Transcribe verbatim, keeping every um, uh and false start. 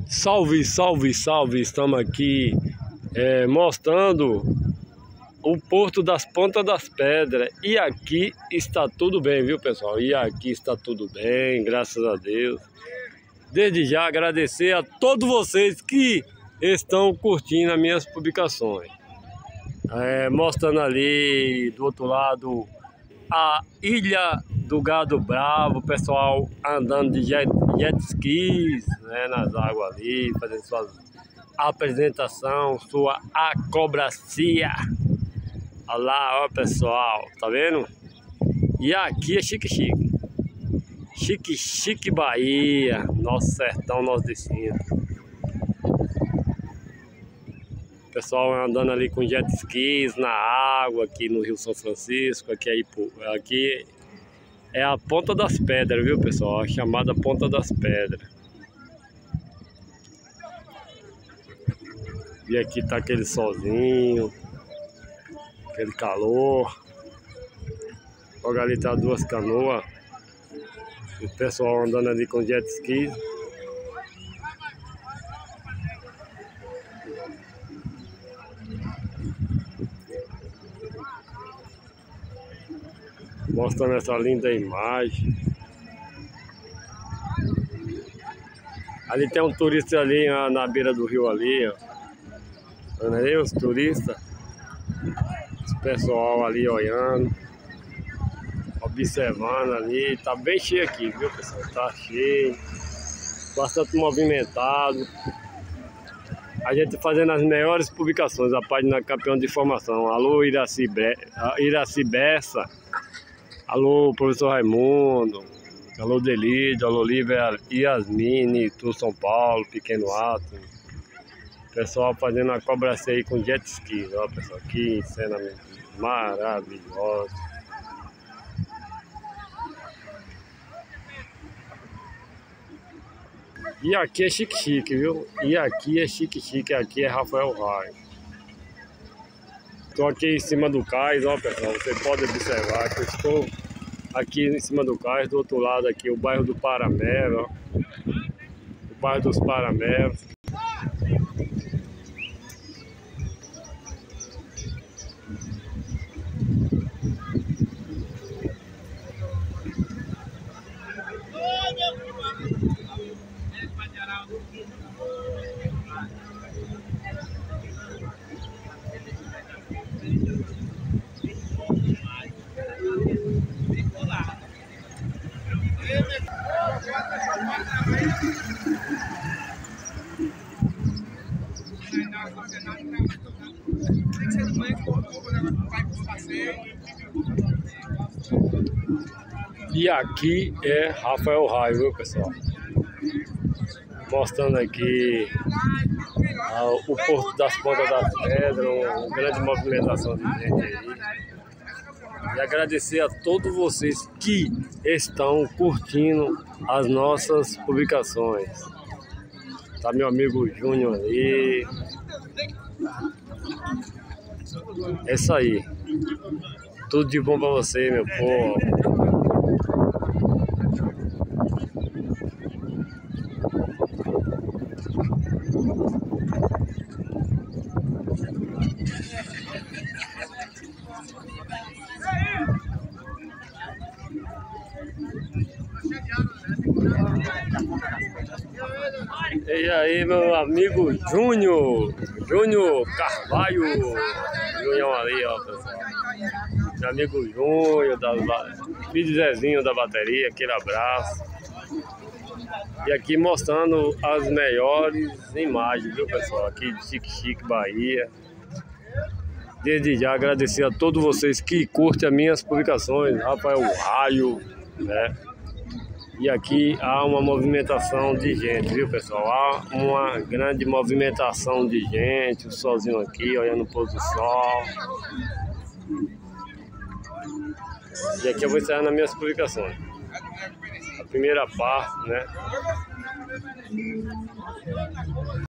Salve, salve, salve! Estamos aqui é, mostrando o Porto das Pontas das Pedras. E aqui está tudo bem, viu, pessoal? E aqui está tudo bem, graças a Deus. Desde já agradecer a todos vocês que estão curtindo as minhas publicações. É, mostrando ali do outro lado a Ilha do Gado Bravo, o pessoal andando de jet, jet skis, né, nas águas ali, fazendo sua apresentação, sua acrobacia. Olha lá, ó, pessoal, tá vendo? E aqui é Chique Chique. Chique Chique Bahia, nosso sertão, nosso destino. Pessoal andando ali com jet skis na água aqui no Rio São Francisco, aqui, aí, aqui é a Ponta das Pedras, viu, pessoal? A chamada Ponta das Pedras. E aqui tá aquele solzinho, aquele calor. Logo ali tá duas canoas. O pessoal andando ali com jet skis. Mostrando essa linda imagem. Ali tem um turista ali ó, na beira do rio ali, ó. Olha aí os turistas. Os pessoal ali olhando, observando ali. Tá bem cheio aqui, viu, pessoal? Tá cheio, bastante movimentado. A gente fazendo as melhores publicações, a página Campeão de Informação. Alô, Iraci, Iraci Bessa. Alô, professor Raimundo, alô, Delídio, alô, Lívia, Yasmine, tu São Paulo, Pequeno Ato. Pessoal fazendo a cobracia aí com jet ski, ó, pessoal, que cena maravilhosa. E aqui é Chique Chique, viu? E aqui é Chique Chique, aqui é Rafael Raio. Estou aqui em cima do cais, ó, pessoal, você pode observar que eu estou aqui em cima do cais, do outro lado aqui o bairro do Paramelo, ó, o bairro dos Paramelos. E aqui é Rafael Raio, viu, pessoal? Mostrando aqui ah, o Porto das Pontas das Pedras, uma grande movimentação de gente aí. E agradecer a todos vocês que estão curtindo as nossas publicações. Tá meu amigo Júnior ali. É isso aí. Tudo de bom pra você, meu povo. E aí, meu amigo Júnior, Júnior Carvalho, Júnior ali, ó, pessoal. Meu amigo Júnior, da, filho Zezinho da bateria, aquele abraço. E aqui mostrando as melhores imagens, viu, pessoal, aqui de Chique Chique Bahia. Desde já agradecer a todos vocês que curtem as minhas publicações, Rafael Raio, né? E aqui há uma movimentação de gente, viu, pessoal? Há uma grande movimentação de gente, o solzinho aqui, olhando o pôr do sol. E aqui eu vou encerrar nas minhas publicações. A primeira parte, né?